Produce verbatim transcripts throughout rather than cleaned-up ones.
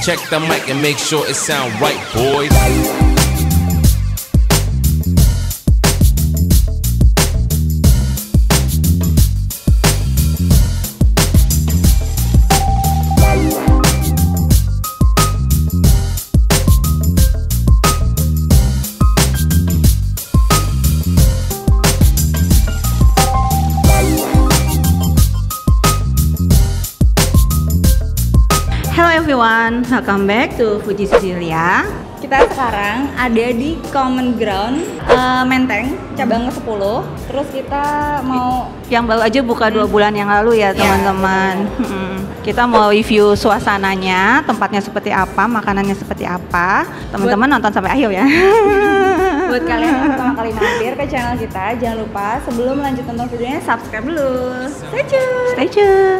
Check the mic and make sure it sound right, boys. Hello everyone, welcome back to Fuji Cecilia. Kita sekarang ada di Common Ground uh, Menteng, cabang ke sepuluh. Terus kita mau yang baru aja buka dua bulan yang lalu ya teman-teman. Ya, hmm. Kita mau review suasananya, tempatnya seperti apa, makanannya seperti apa. Teman-teman nonton sampai akhir ya. Buat kalian yang pertama kali mampir ke channel kita, jangan lupa sebelum lanjut nonton videonya subscribe dulu. Stay tune. Stay tune.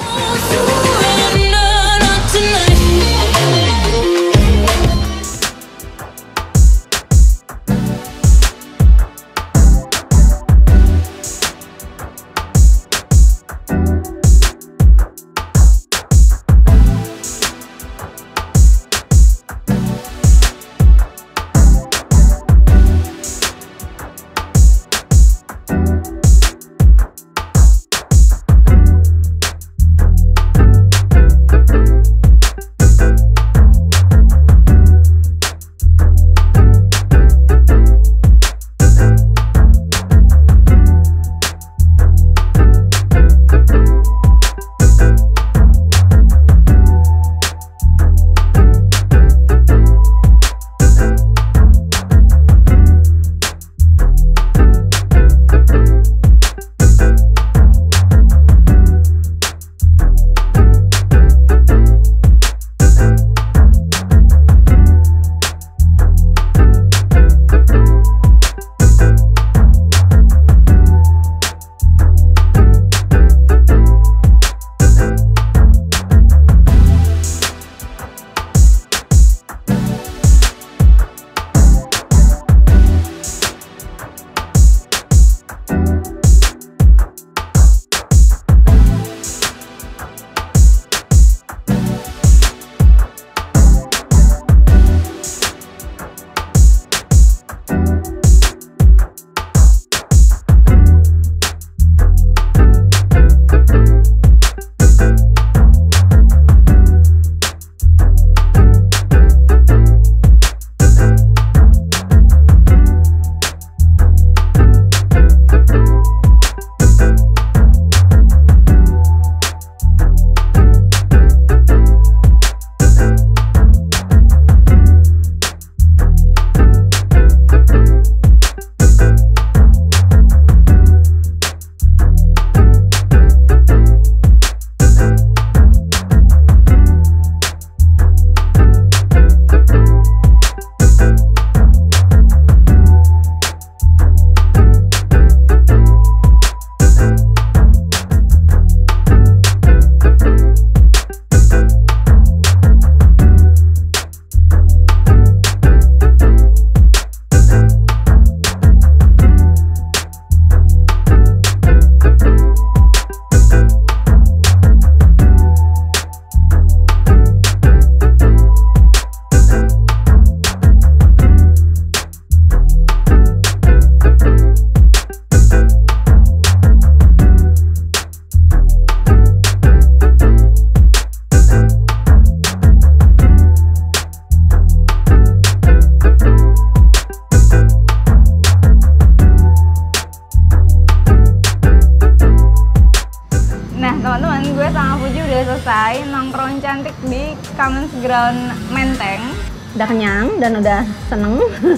selesai nongkrong cantik di Common Ground Menteng. Udah kenyang dan udah seneng.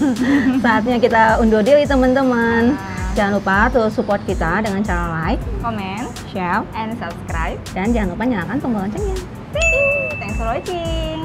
Saatnya kita undur diri teman-teman. Jangan lupa tuh support kita dengan cara like, comment, share, and subscribe. Dan jangan lupa nyalakan tombol loncengnya. Thanks for watching.